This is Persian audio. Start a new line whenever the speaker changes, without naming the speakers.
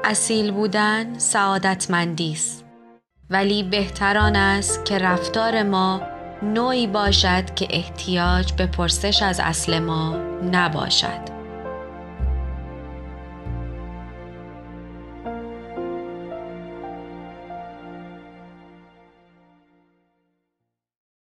اصیل بودن سعادتمندی است، ولی بهتر آن است که رفتار ما نوعی باشد که احتیاج به پرسش از اصل ما نباشد.